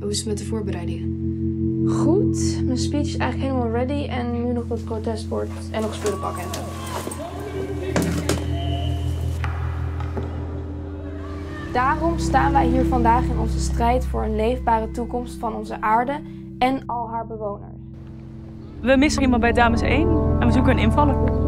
Hoe is het met de voorbereidingen? Goed, mijn speech is eigenlijk helemaal ready en nu nog dat protestbord en nog spullen pakken en zo. Daarom staan wij hier vandaag in onze strijd voor een leefbare toekomst van onze aarde en al haar bewoners. We missen iemand bij Dames 1 en we zoeken een invaller.